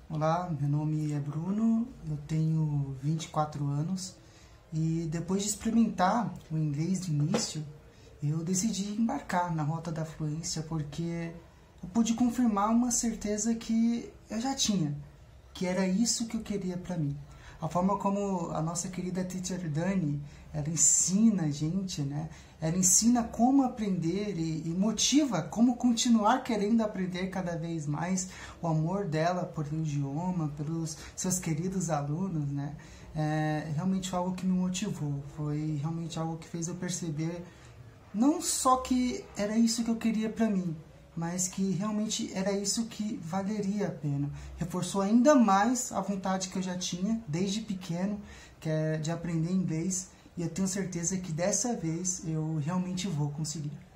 Olá, meu nome é Bruno, eu tenho 24 anos e depois de experimentar o inglês de início, eu decidi embarcar na rota da fluência porque eu pude confirmar uma certeza que eu já tinha, que era isso que eu queria para mim. A forma como a nossa querida teacher Dani, ela ensina a gente, né? Ela ensina como aprender e motiva como continuar querendo aprender cada vez mais. O amor dela por o idioma, pelos seus queridos alunos, né? É realmente algo que me motivou. Foi realmente algo que fez eu perceber não só que era isso que eu queria para mim, mas que realmente era isso que valeria a pena. Reforçou ainda mais a vontade que eu já tinha desde pequeno, que é de aprender inglês, e eu tenho certeza que dessa vez eu realmente vou conseguir.